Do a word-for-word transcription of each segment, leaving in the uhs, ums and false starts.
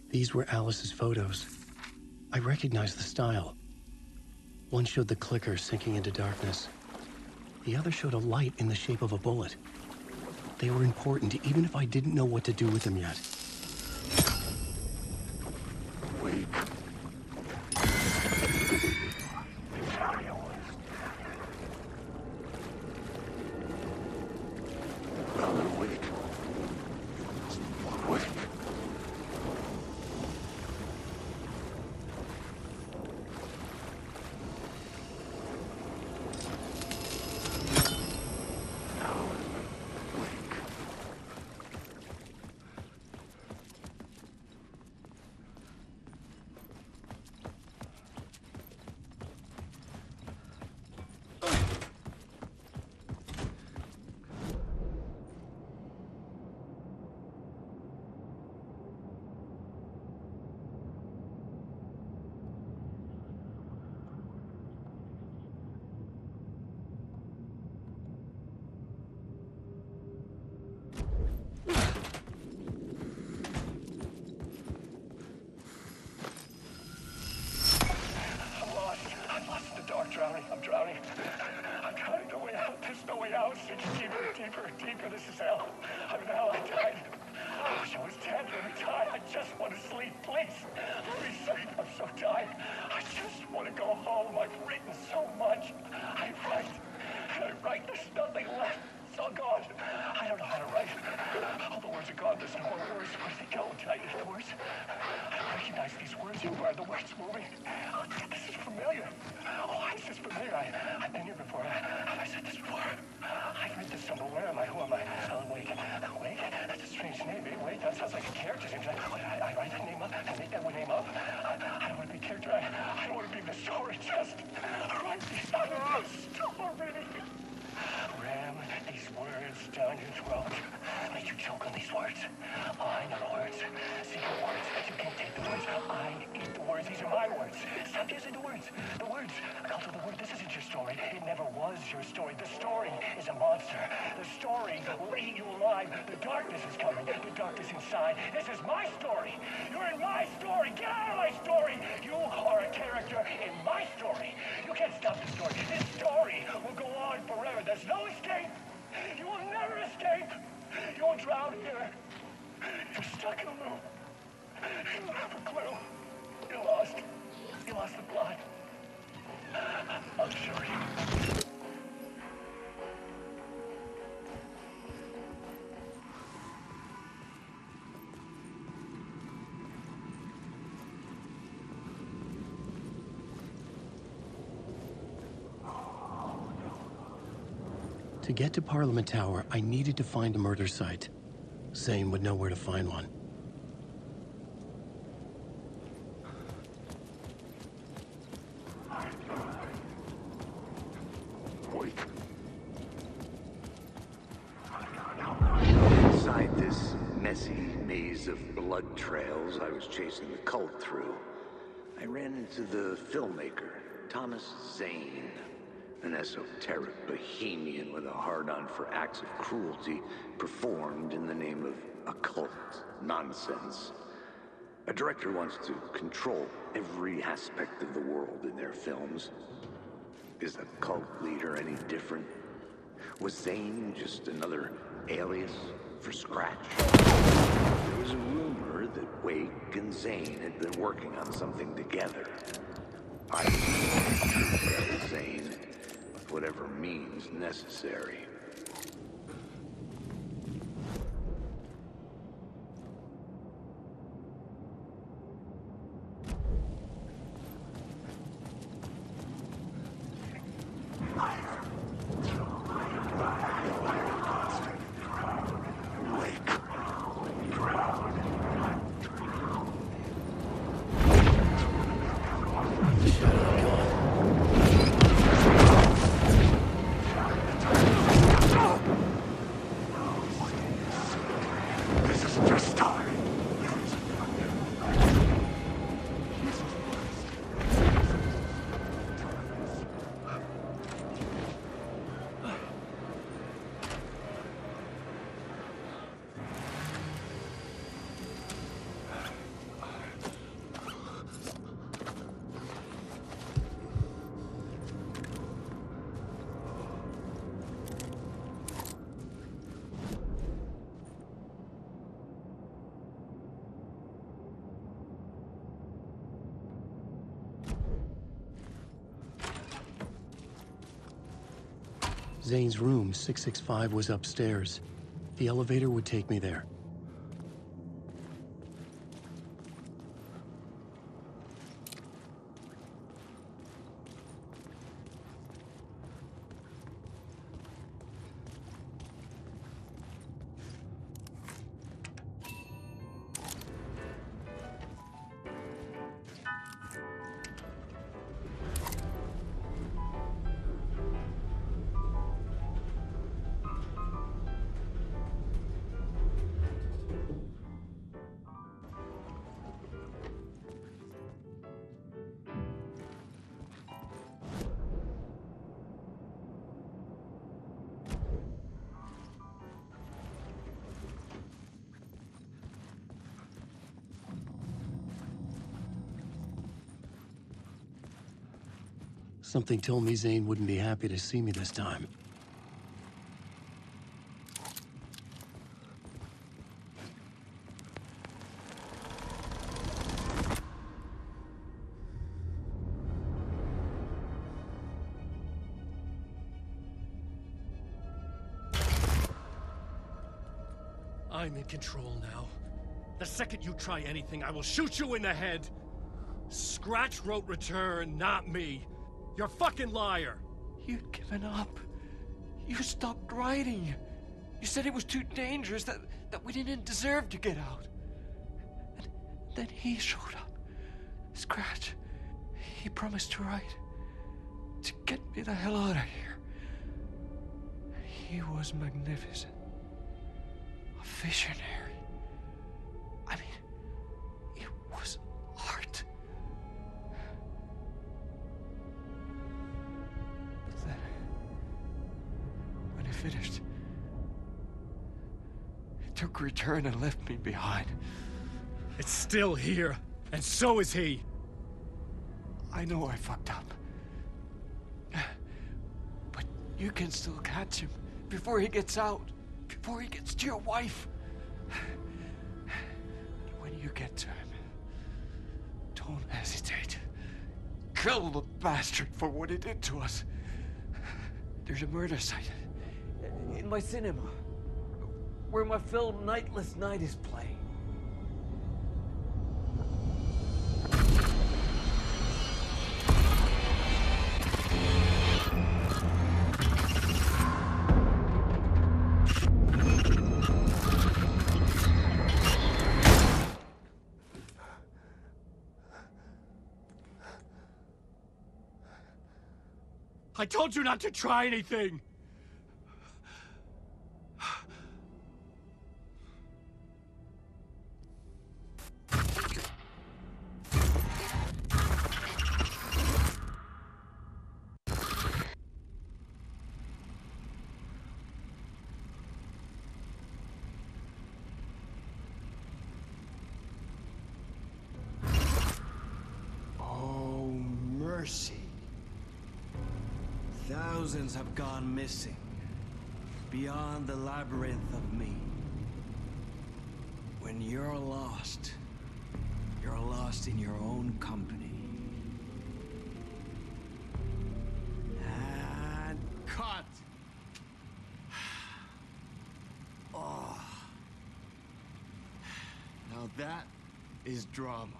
These were Alice's photos. I recognized the style. One showed the clicker sinking into darkness. The other showed a light in the shape of a bullet. They were important, even if I didn't know what to do with them yet. Wake. Brother, wake. Wake. I'm drowning. I'm drowning. No way out. There's no way out. It's deeper, deeper, deeper. This is hell. I'm in hell. I died. I wish I was dead. Let me die. I just want to sleep. Please. Let me sleep. I'm so tired. I just want to go home. I've written so much. I write. And I write. There's nothing left. It's all gone. I don't know how to write. All the words are gone. There's no more words. Where did they go? Did I get the words? I recognize these words. Who are the words moving? Oh, this is familiar. Oh, why is this familiar? I, I've been here before. Have I said this before? I've read this somewhere. Where am I? Who am I? Alan Wake. Wake? That's a strange name. Wake, that sounds like a character name. I, I write that name up. I make that name up. I, I don't want to be a character. I, I don't want to be the story. Just write these out of the story. Ram these words down your throat. Make you choke on these words. Oh, I know the words. Secret words. You can't take the words. I eat the words. These are my words. Stop using the words. The words. I'll tell the word. This isn't your story. It never was your story. The story is a monster. The story will eat you alive. The darkness is coming. The darkness inside. This is my story. You're in my story. Get out of my story. You are a character in my story. You can't stop the story. This story will go on forever. There's no escape. You will never escape. You will drown here. You're stuck in a loop. You don't have a clue. You're lost. You lost the plot. I'll show you. To get to Parliament Tower, I needed to find a murder site. Zane would know where to find one. Wake. Inside this messy maze of blood trails I was chasing the cult through, I ran into the filmmaker, Thomas Zane. An esoteric bohemian with a hard-on for acts of cruelty performed in the name of occult nonsense. A director wants to control every aspect of the world in their films. Is a cult leader any different? Was Zane just another alias for Scratch? There was a rumor that Wake and Zane had been working on something together. I tell Zane, whatever means necessary. Zane's room, six six five, was upstairs. The elevator would take me there. Something told me Zane wouldn't be happy to see me this time. I'm in control now. The second you try anything, I will shoot you in the head. Scratch wrote return, not me. You're a fucking liar. You'd given up. You stopped writing. You said it was too dangerous, that, that we didn't deserve to get out. And then he showed up. Scratch. He promised to write. To get me the hell out of here. He was magnificent. A visionary. I mean, it was art. But then, when he finished, he took return and left me behind. It's still here, and so is he. I know I fucked up. But you can still catch him before he gets out, before he gets to your wife. When you get to him, don't hesitate. Kill the bastard for what he did to us. There's a murder site in my cinema where my film Nightless Night is playing. I told you not to try anything! Oh, mercy. Thousands have gone missing, beyond the labyrinth of me. When you're lost, you're lost in your own company. And cut! Oh. Now that is drama.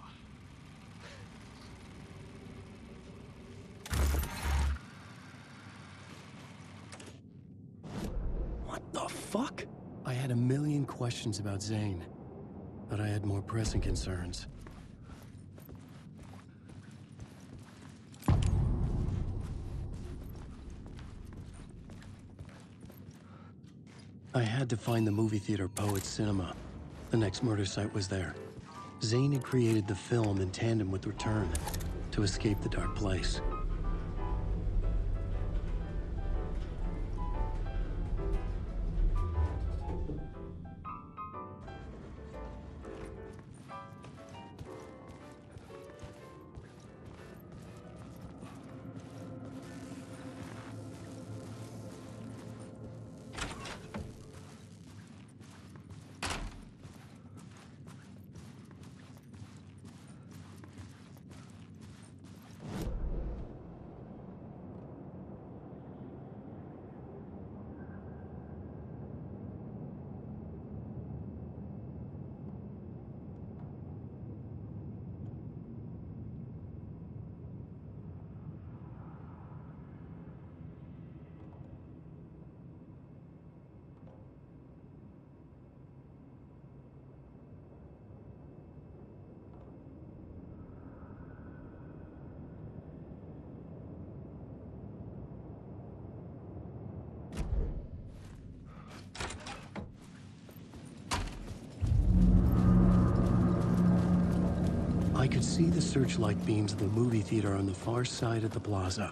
What the fuck? I had a million questions about Zane, but I had more pressing concerns. I had to find the movie theater Poet Cinema. The next murder site was there. Zane had created the film in tandem with Return to escape the dark place. could see the searchlight beams of the movie theater on the far side of the plaza.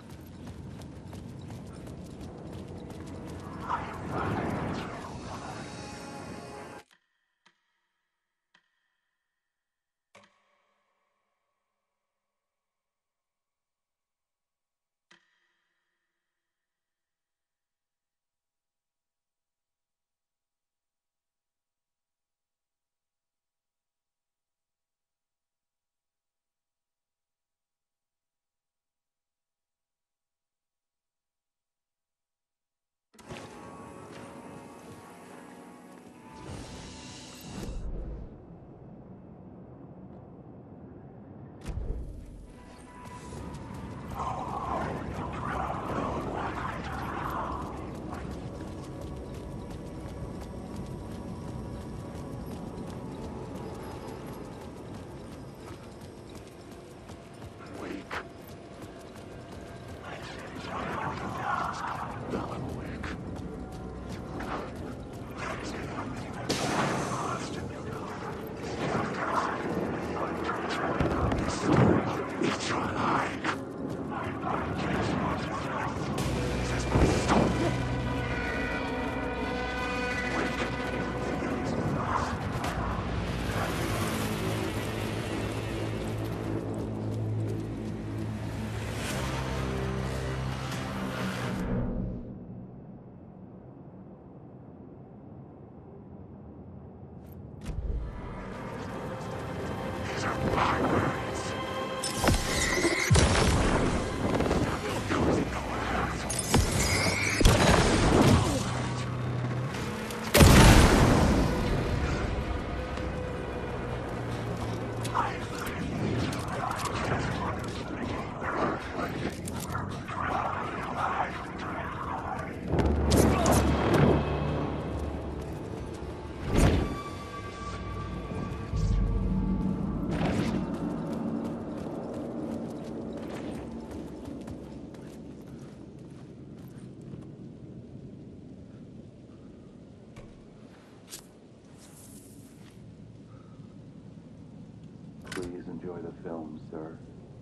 Please enjoy the film, sir.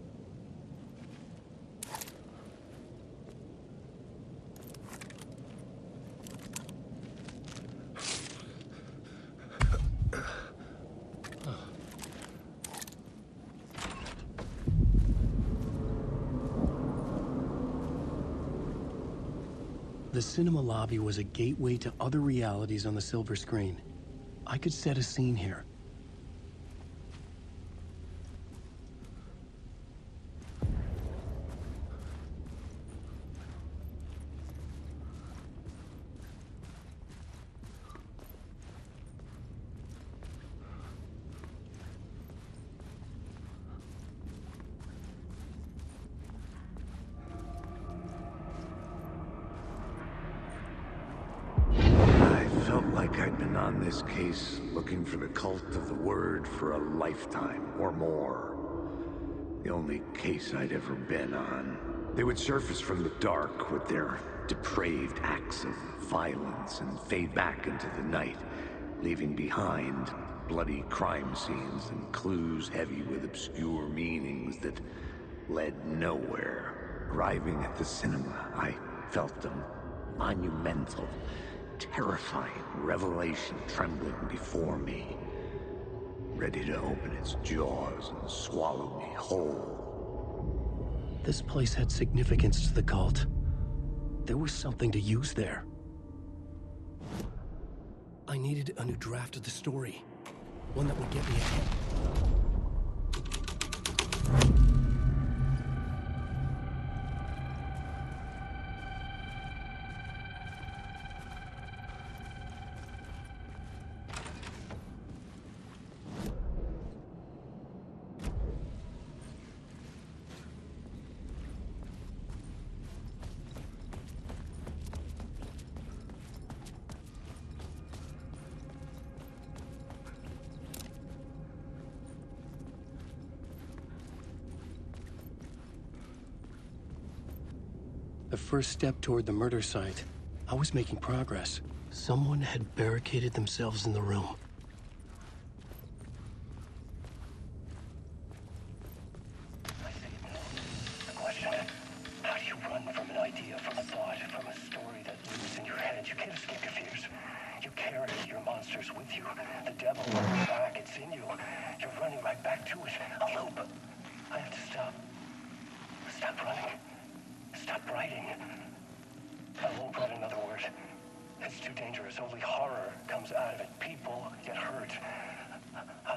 The cinema lobby was a gateway to other realities on the silver screen. I could set a scene here. I'd been on this case looking for the cult of the word for a lifetime or more. The only case I'd ever been on. They would surface from the dark with their depraved acts of violence and fade back into the night, leaving behind bloody crime scenes and clues heavy with obscure meanings that led nowhere. Arriving at the cinema, I felt them monumental, terrifying revelation trembling before me, ready to open its jaws and swallow me whole. This place had significance to the cult. There was something to use there. I needed a new draft of the story, one that would get me ahead. The first step toward the murder site. I was making progress. Someone had barricaded themselves in the room.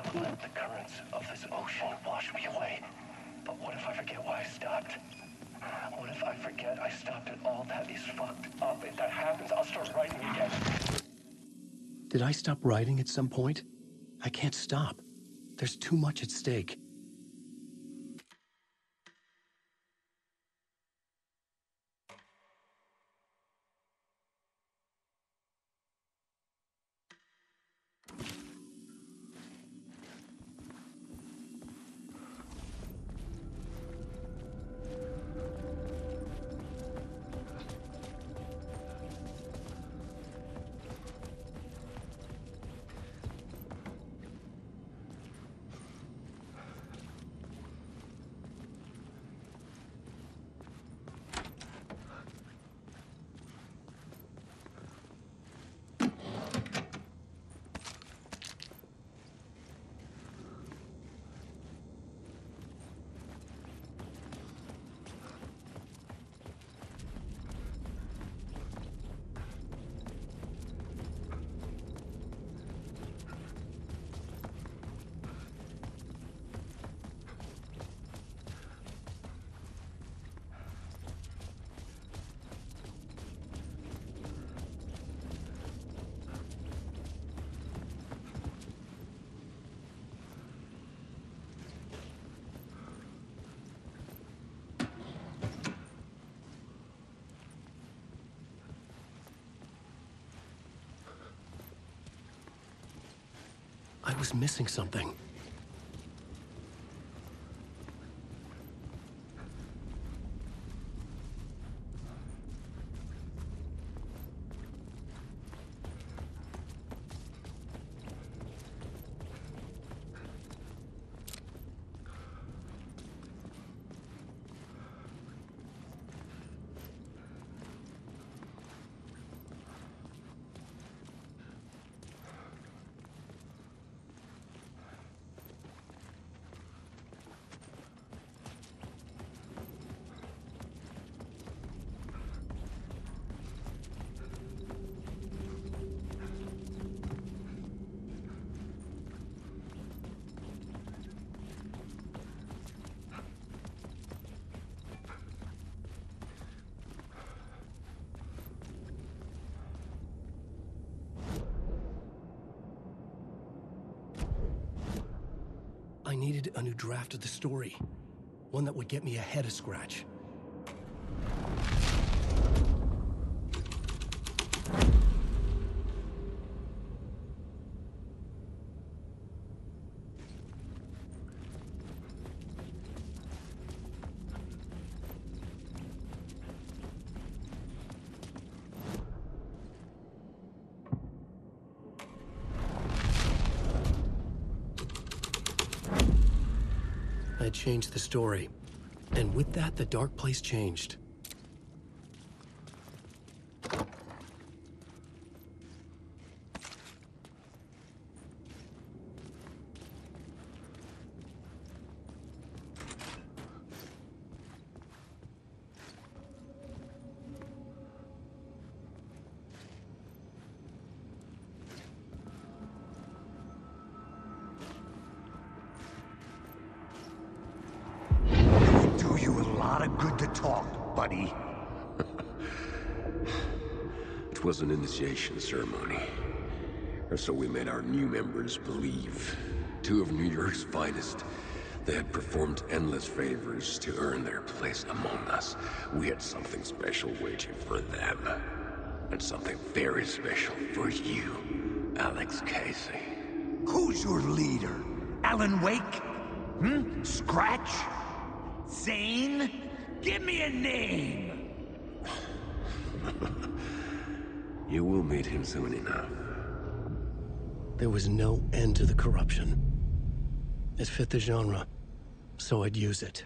Let the currents of this ocean wash me away. But what if I forget why I stopped? What if I forget I stopped at all that is fucked up? If that happens, I'll start writing again. Did I stop writing at some point? I can't stop. There's too much at stake. I was missing something. I needed a new draft of the story. One that would get me ahead of Scratch. I changed the story. And with that, the dark place changed. Good to talk, buddy. It was an initiation ceremony. Or so we made our new members believe. Two of New York's finest. They had performed endless favors to earn their place among us. We had something special waiting for them. And something very special for you, Alex Casey. Who's your leader? Alan Wake? Hmm? Scratch? Zane? Give me a name! You will meet him soon enough. There was no end to the corruption. It fit the genre, so I'd use it.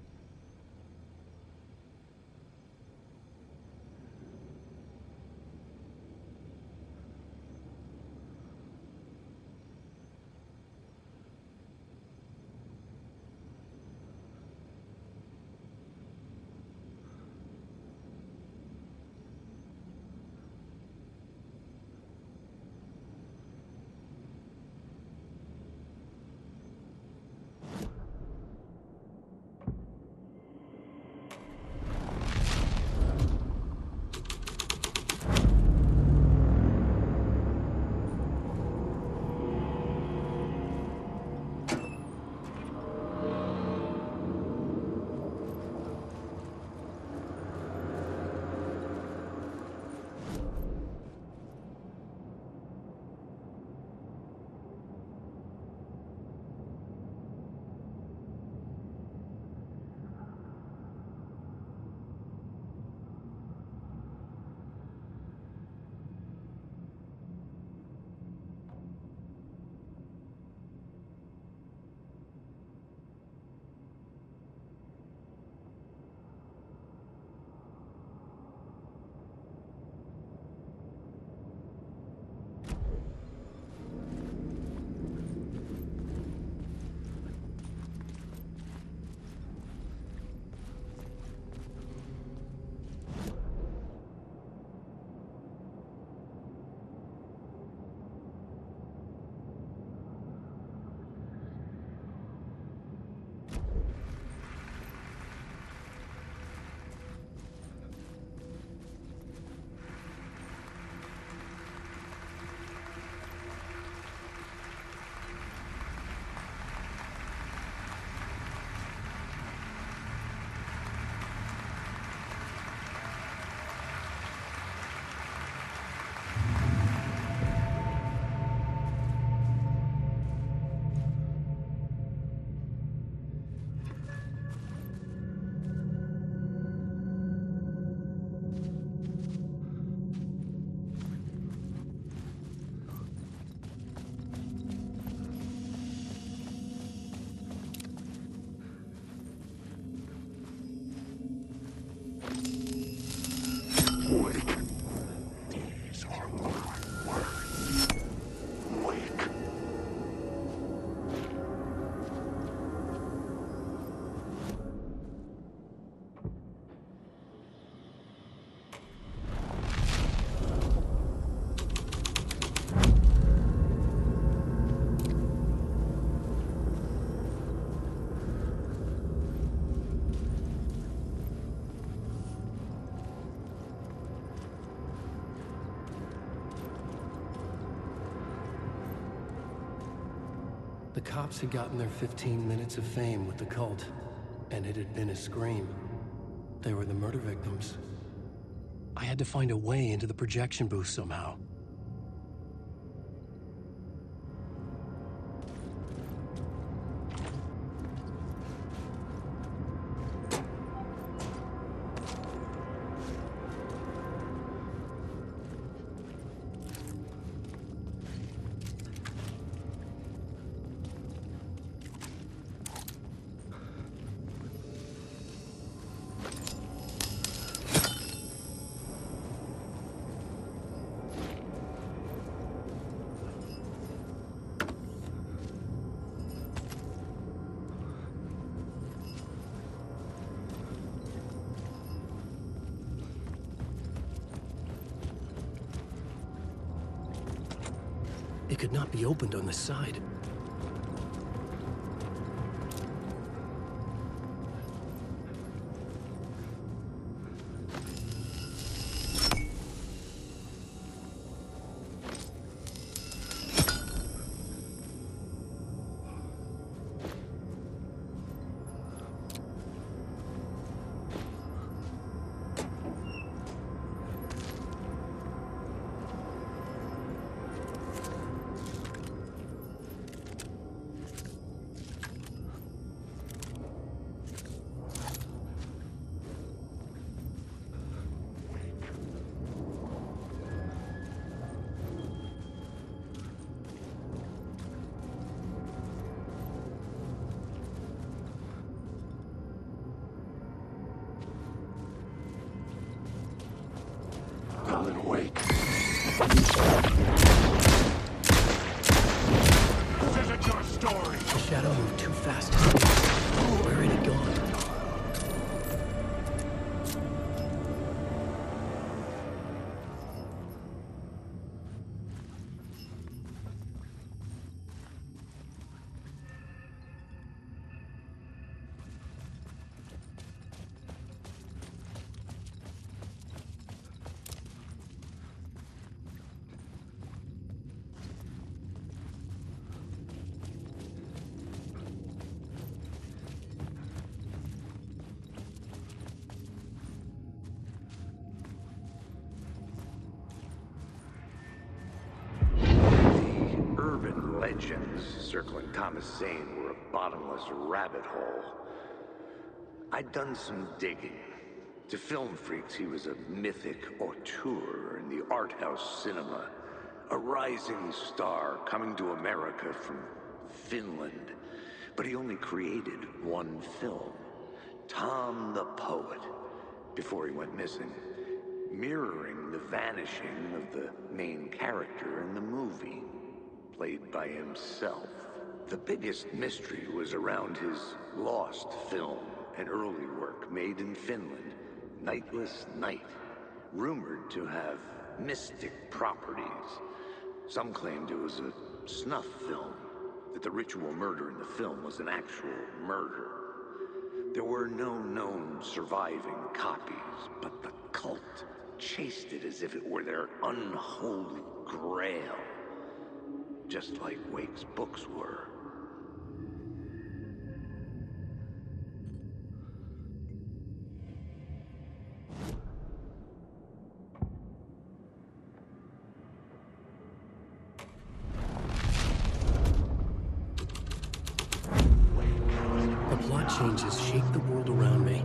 The cops had gotten their fifteen minutes of fame with the cult, and it had been a scream. They were the murder victims. I had to find a way into the projection booth somehow. It could not be opened on the side. Alan Wake. This isn't your story. The shadow moved too fast to see. Oh, where had it gone? Legends circling Thomas Zane were a bottomless rabbit hole. I'd done some digging. To film freaks, he was a mythic auteur in the art house cinema. A rising star coming to America from Finland. But he only created one film, Tom the Poet, before he went missing, mirroring the vanishing of the main character in the movie. Played by himself. The biggest mystery was around his lost film, an early work made in Finland, Nightless Night, rumored to have mystic properties. Some claimed it was a snuff film, that the ritual murder in the film was an actual murder. There were no known surviving copies, but the cult chased it as if it were their unholy grail. Just like Wake's books were. The plot changes shape the world around me.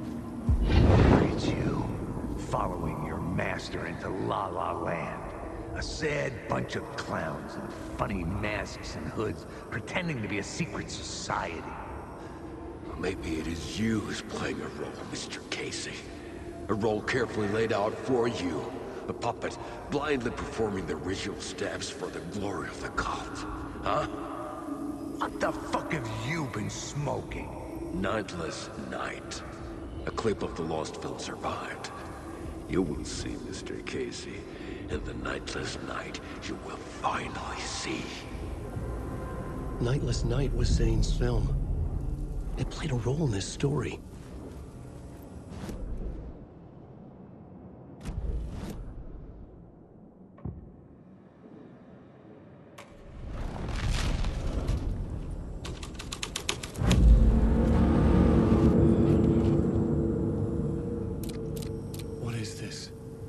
Following your master into La La Land. A sad bunch of clowns in funny masks and hoods, pretending to be a secret society. Maybe it is you who's playing a role, Mister Casey. A role carefully laid out for you. A puppet, blindly performing the ritual steps for the glory of the cult. Huh? What the fuck have you been smoking? Nightless Night. A clip of the lost film survived. You will see, Mister Casey. In the Nightless Night, you will finally see. Nightless Night was Zane's film. It played a role in this story. What is this?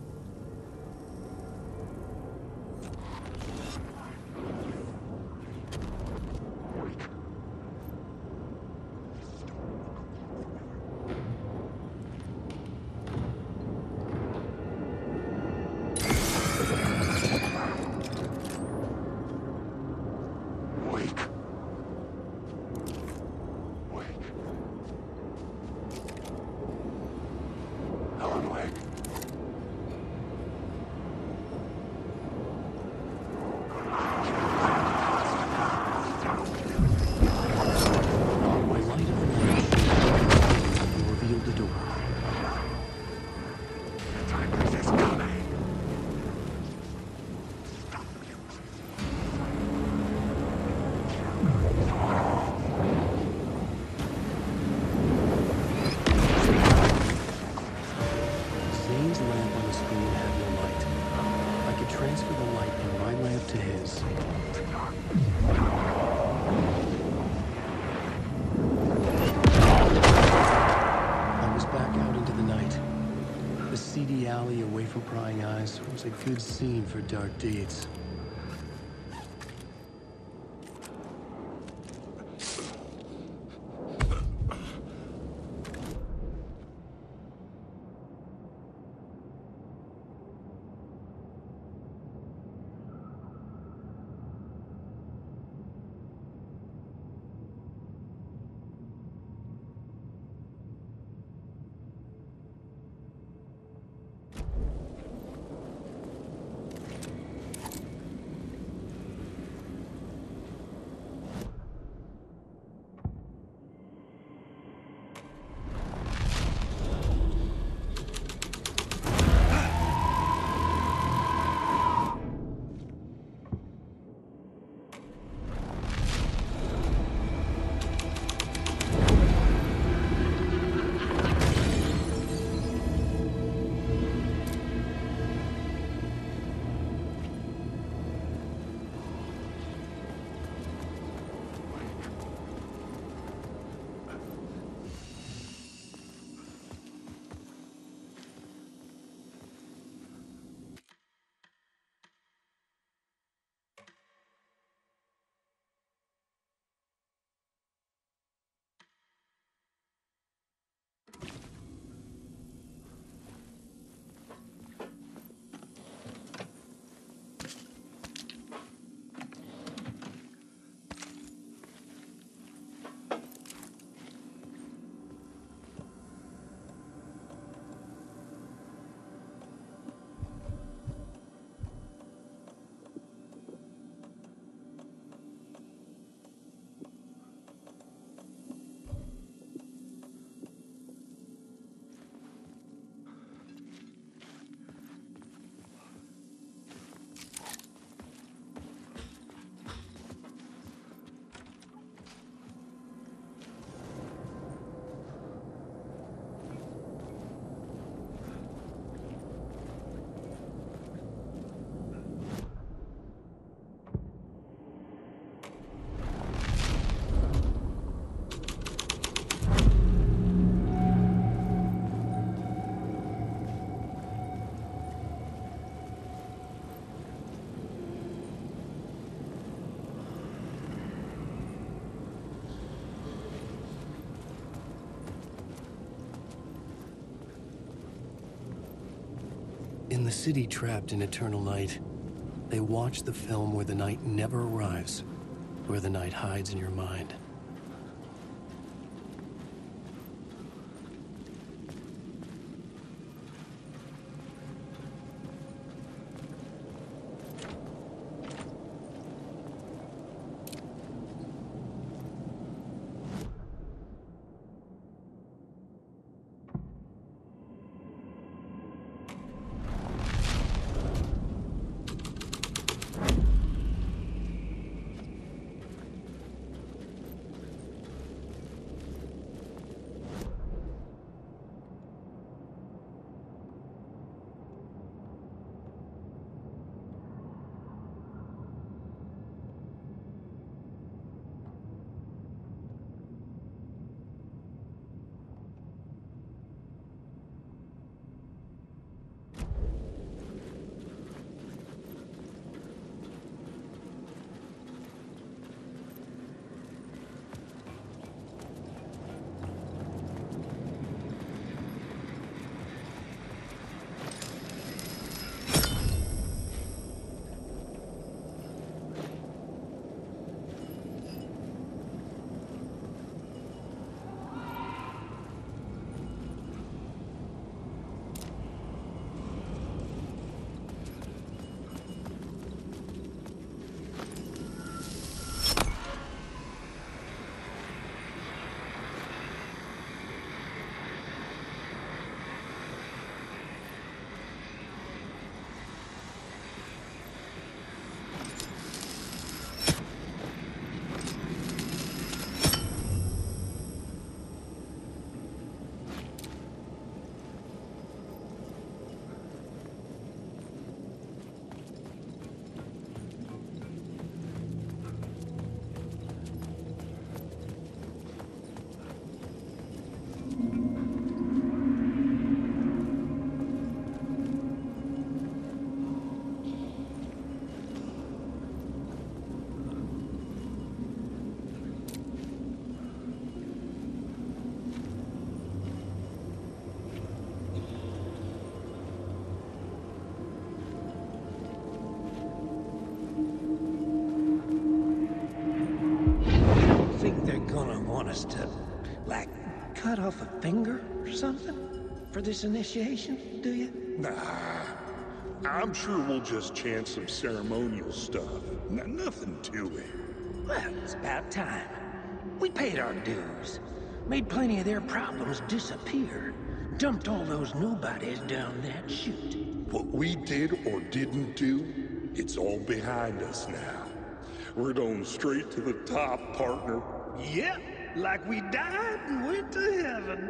For prying eyes was a good scene for dark deeds. In the city trapped in eternal night, They watch the film where the night never arrives, where the night hides in your mind. us to, like, cut off a finger or something for this initiation, do you? Nah. I'm sure we'll just chant some ceremonial stuff. N nothing to it. Well, it's about time. We paid our dues. Made plenty of their problems disappear. Dumped all those nobodies down that chute. What we did or didn't do, it's all behind us now. We're going straight to the top, partner. Yep, like we died and went to heaven.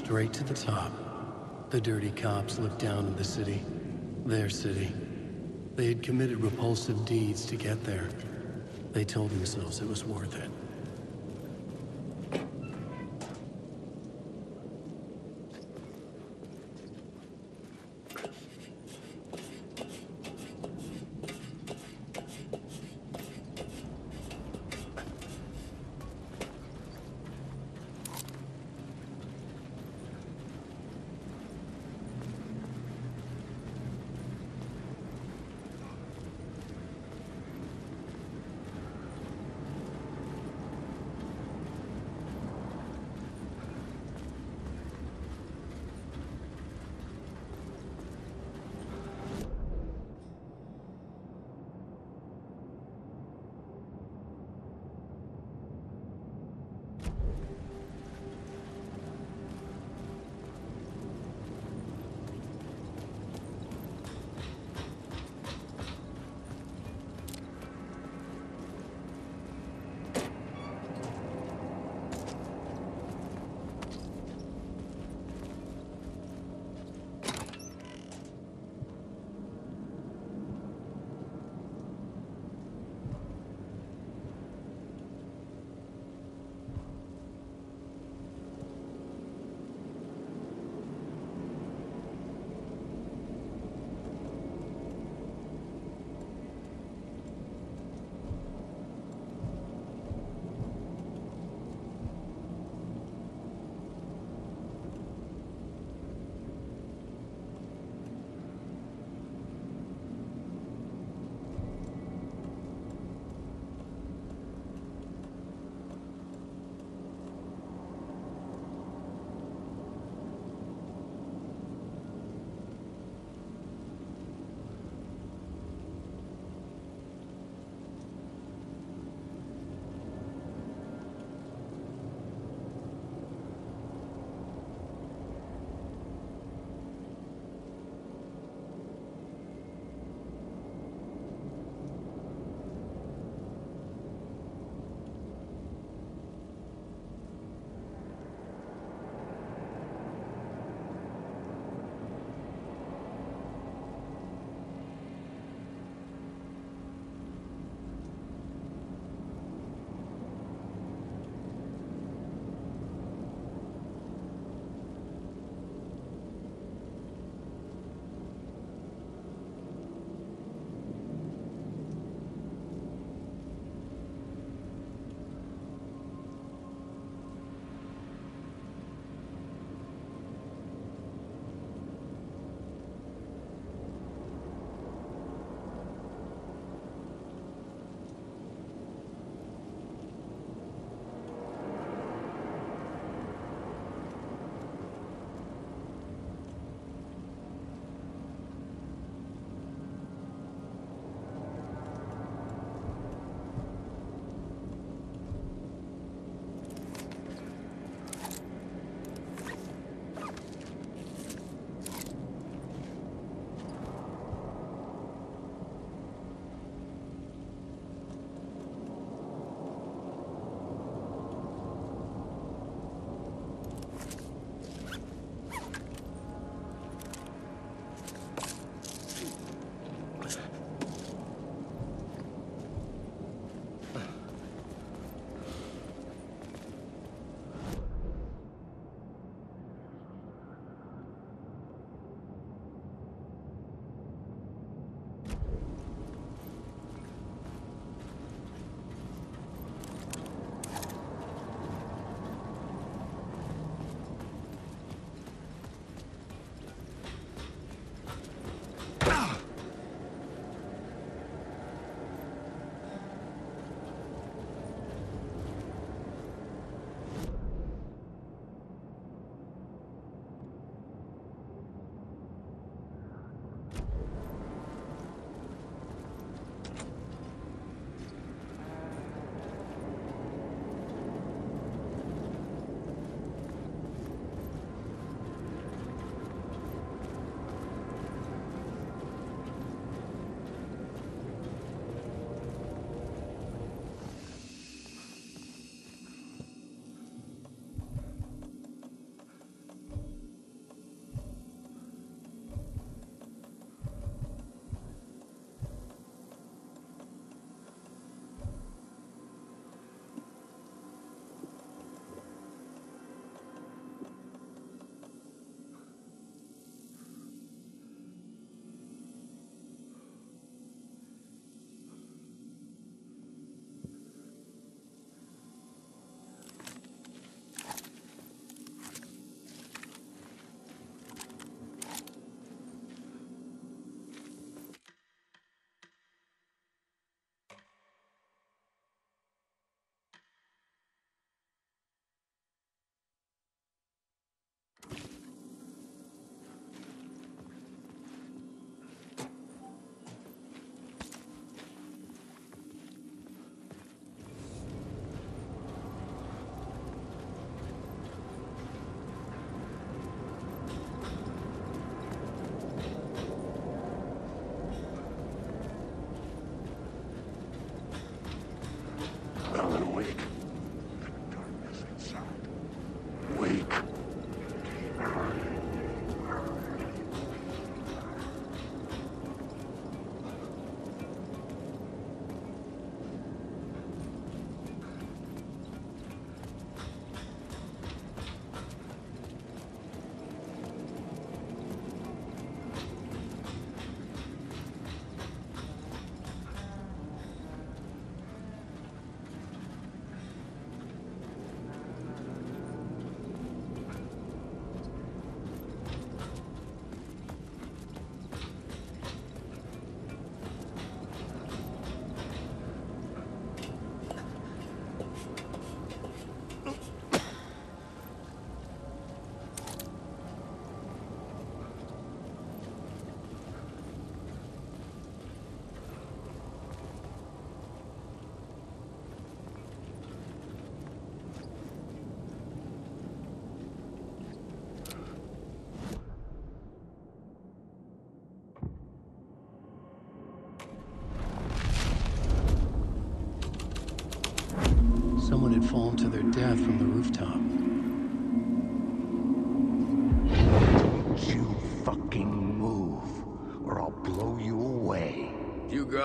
straight to the top. The dirty cops looked down on the city. Their city. They had committed repulsive deeds to get there. They told themselves it was worth it.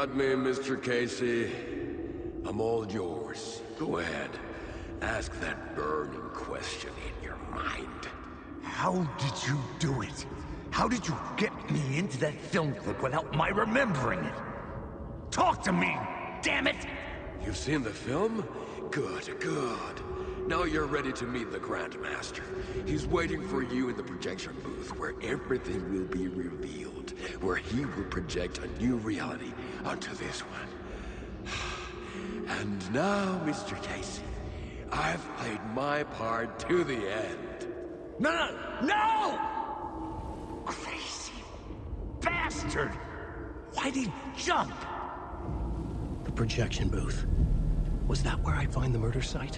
got me, Mister Casey. I'm all yours. Go ahead. Ask that burning question in your mind. How did you do it? How did you get me into that film clip without my remembering it? Talk to me, damn it! You've seen the film? Good, good. Now you're ready to meet the Grandmaster. He's waiting for you in the projection booth, where everything will be revealed, where he will project a new reality onto this one. And now, Mister Casey, I've played my part to the end. No, no, no! Crazy bastard! Why'd he jump? The projection booth. Was that where I'd find the murder site?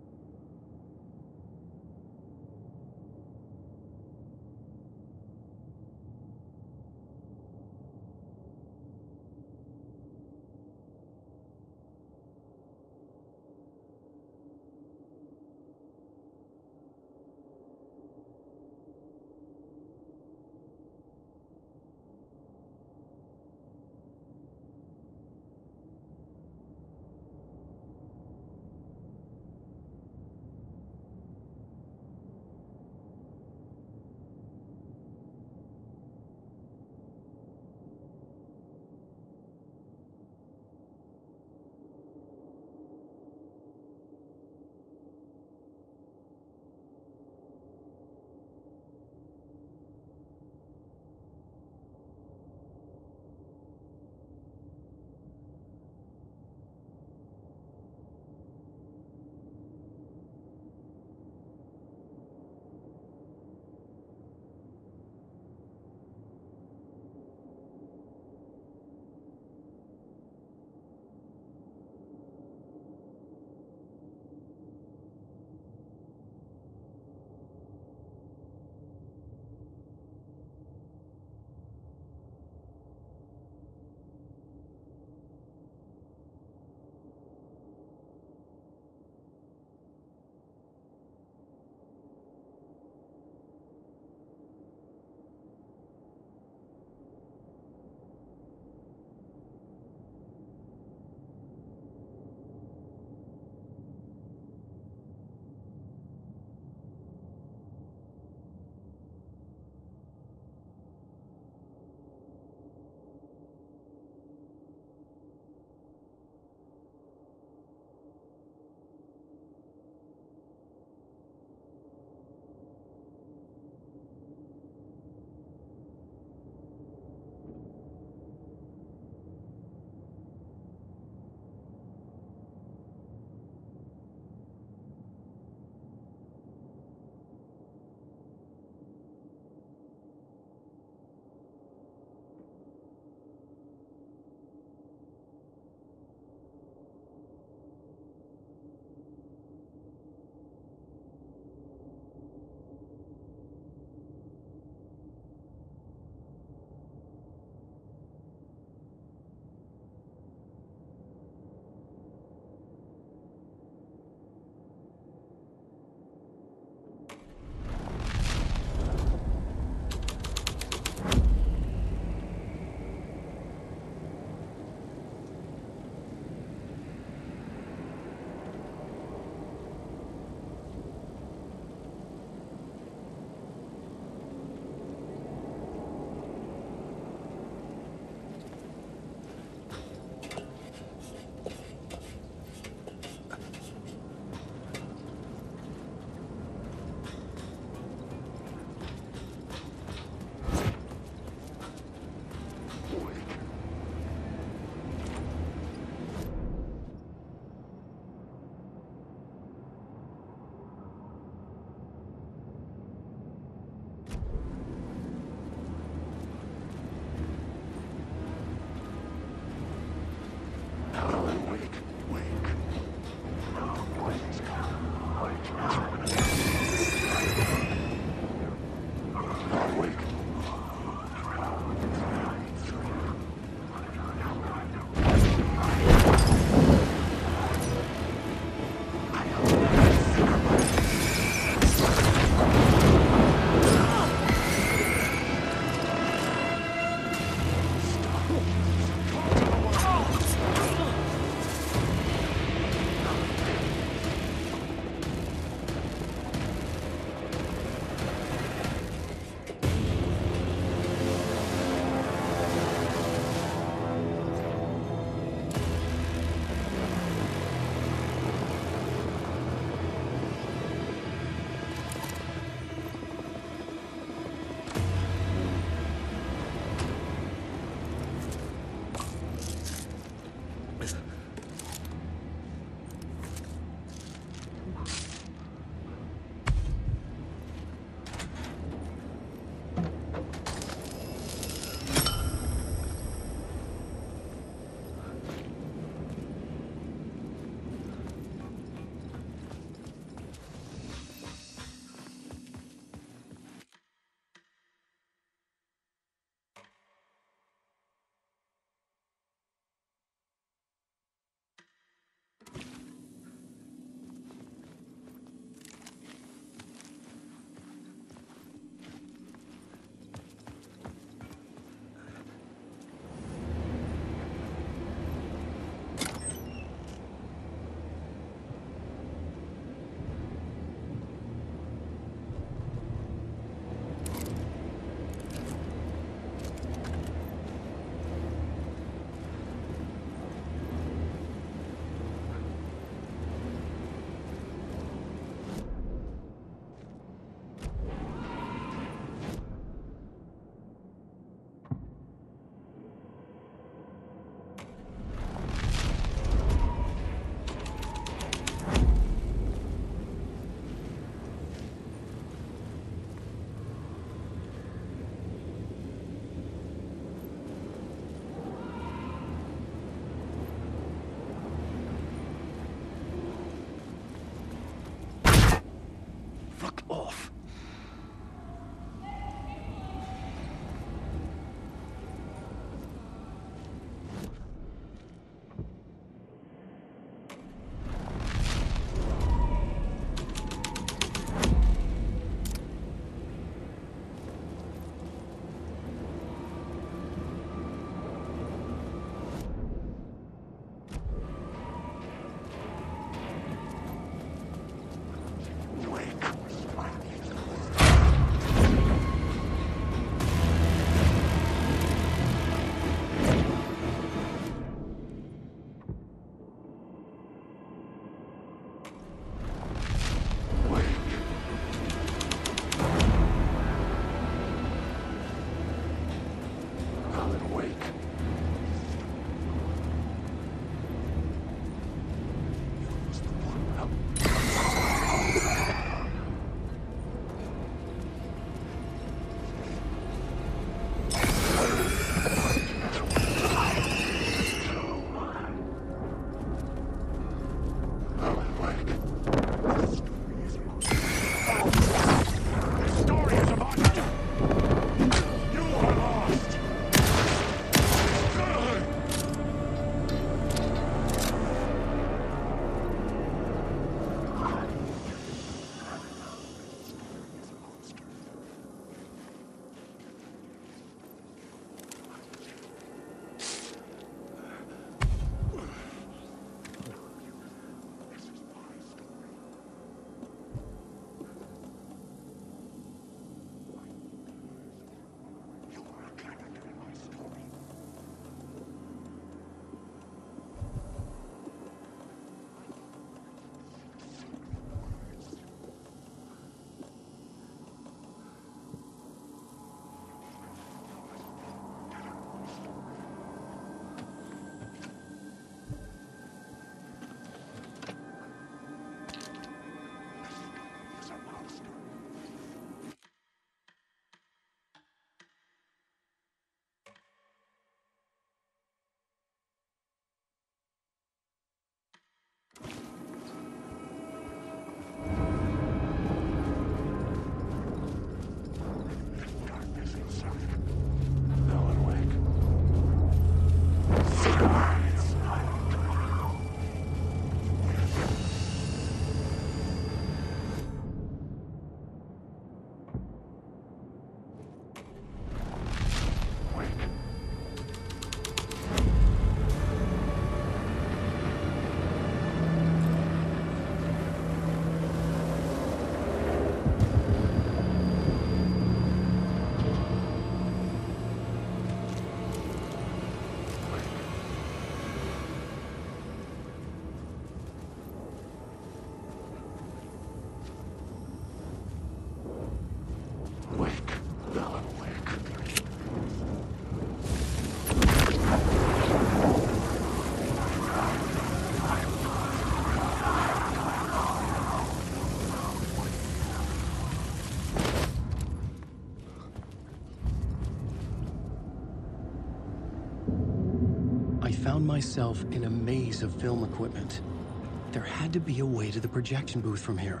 I found myself in a maze of film equipment. There had to be a way to the projection booth from here.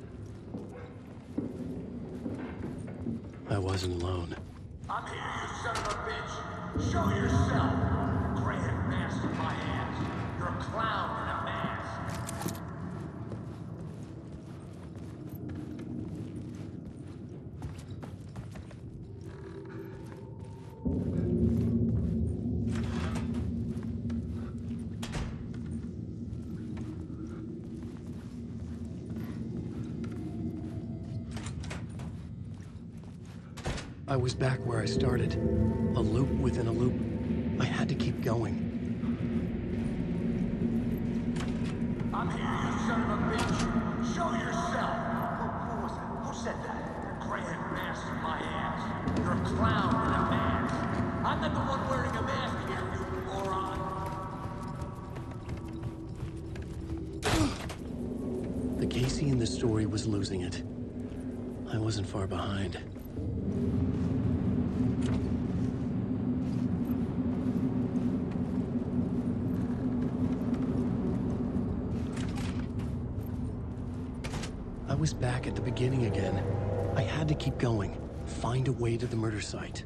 I wasn't alone. I'm here, you son of a bitch. Show yourself. Gray-headed mask in my hands. You're a clown in a mask. I was back where I started. A loop within a loop. I had to keep going. I'm here, you son of a bitch. Show yourself. Who, who was that? Who said that? Gray-headed mask in my hands. You're a clown in a mask. I'm not the one wearing a mask here, you moron. The Casey in the story was losing it. I wasn't far behind. I was back at the beginning again. I had to keep going. Find a way to the murder site.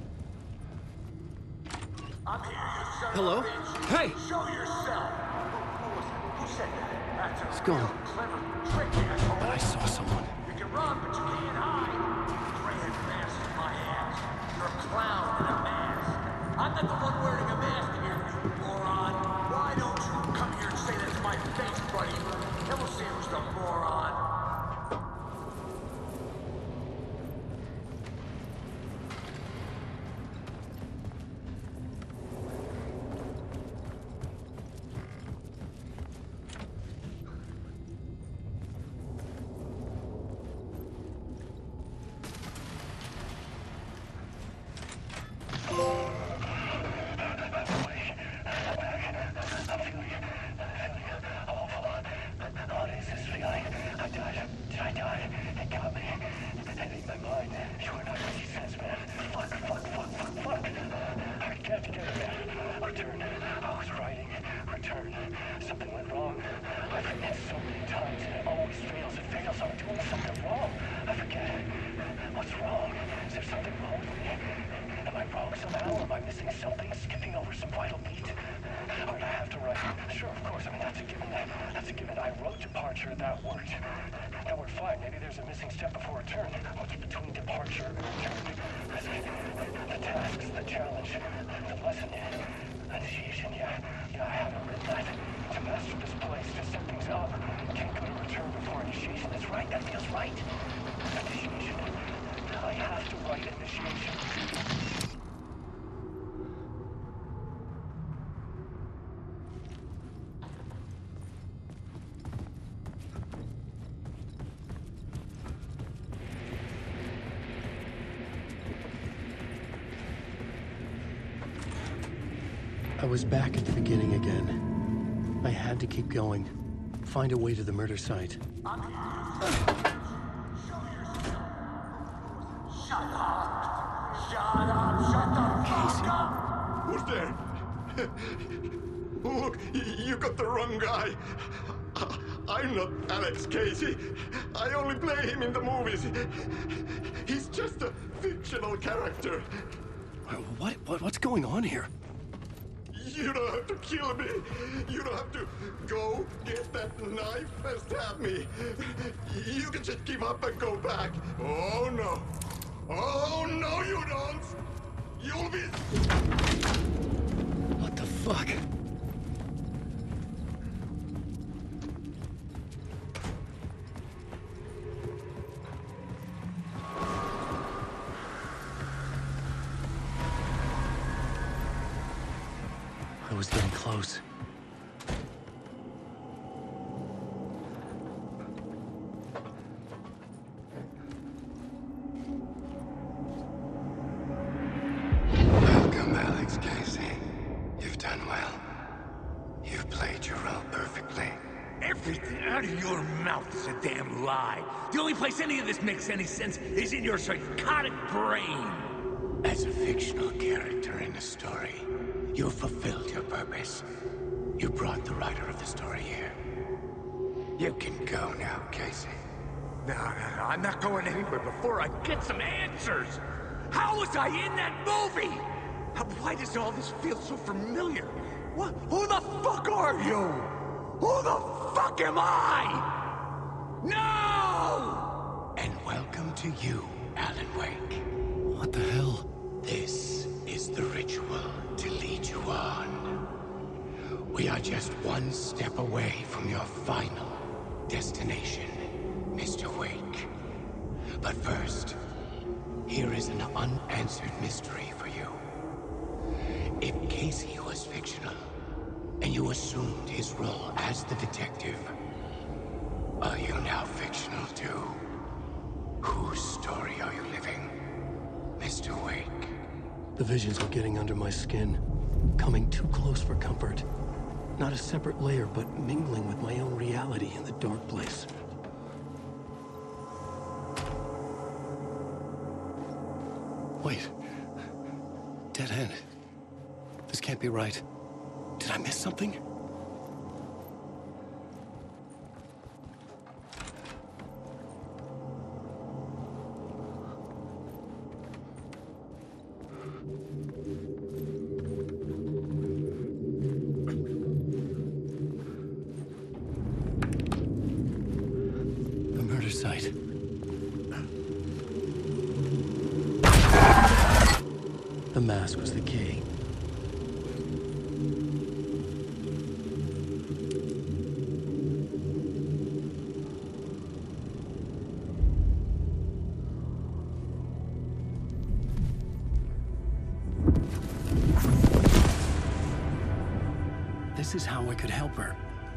I'm here, you son Hello? of a bitch. Hey! Show yourself. Who, who was it? Who said that? That's a It's real gone. clever trick, asshole. But I saw someone. You can run, but you can't hide. Gray-headed mask in my hands. You're a clown in a mask. I'm not the one wearing a mask here, you moron. Why don't you come here and say that to my face, buddy? Then we'll see who's the moron. I was back at the beginning again. I had to keep going. Find a way to the murder site. Shut up! Shut up! Shut the fuck up! Who's there? Look, you got the wrong guy. I'm not Alex Casey. I only play him in the movies. He's just a fictional character. What? What? What's going on here? You don't have to kill me. You don't have to go get that knife and stab me. You can just give up and go back. Oh, no. Oh, no, you don't. You'll be... What the fuck? I was getting close. Welcome, Alex Casey. You've done well. You've played your role perfectly. Everything out of your mouth is a damn lie. The only place any of this makes any sense is in your psychotic brain. As a fictional character in a story, You fulfilled your purpose. You brought the writer of the story here. You can go now, Casey. No, no, no, I'm not going anywhere before I get some answers! How was I in that movie? How, why does all this feel so familiar? What? Who the fuck are you? Who the fuck am I? No! And welcome to you, Alan Wake. What the hell? This is the ritual to lead you on. We are just one step away from your final destination, Mister Wake. But first, here is an unanswered mystery for you. If Casey was fictional, and you assumed his role as the detective, are you now fictional too? Whose story are you living, Mister Wake? The visions are getting under my skin, coming too close for comfort. Not a separate layer, but mingling with my own reality in the dark place. Wait. Dead end. This can't be right. Did I miss something? The murder site. The mask was the key. This is how I could help her.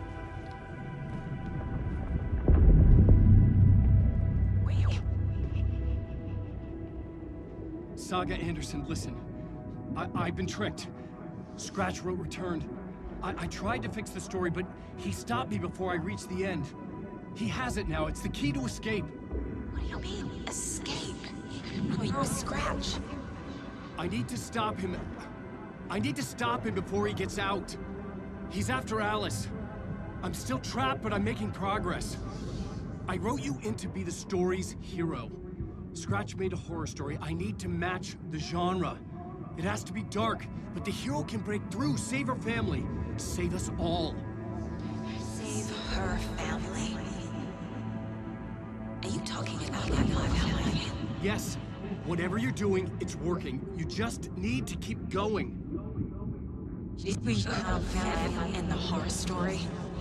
Saga Anderson, listen. I I've been tricked. Scratch wrote returned. I I tried to fix the story, but he stopped me before I reached the end. He has it now. It's the key to escape. What do you mean, escape? I mean, Scratch. I need to stop him. I need to stop him before he gets out. He's after Alice. I'm still trapped, but I'm making progress. I wrote you in to be the story's hero. Scratch made a horror story. I need to match the genre. It has to be dark, but the hero can break through, save her family, save us all. Save her family? Are you talking about my family? Yes. Whatever you're doing, it's working. You just need to keep going. Did we have family in the horror story?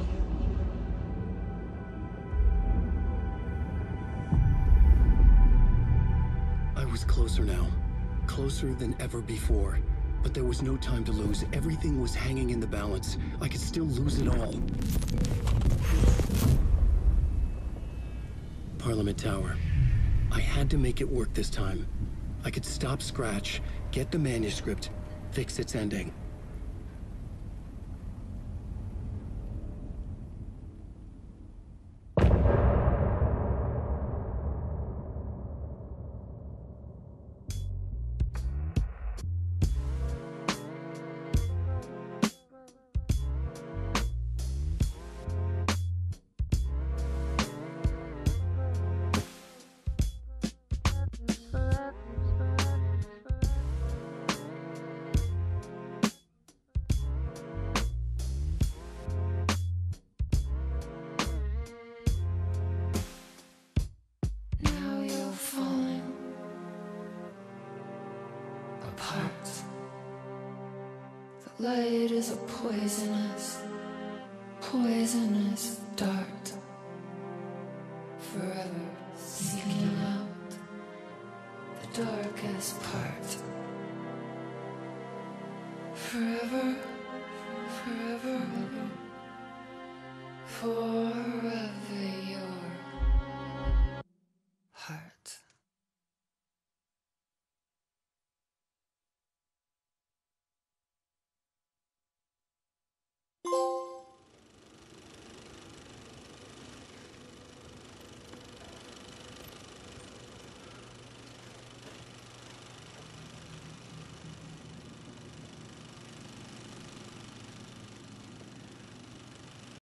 I was closer now. Closer than ever before. But there was no time to lose. Everything was hanging in the balance. I could still lose it all. Parliament Tower. I had to make it work this time. I could stop Scratch, get the manuscript, fix its ending. Light is a poisonous, poisonous dart, forever seeking out the darkest part. Forever, forever, forever you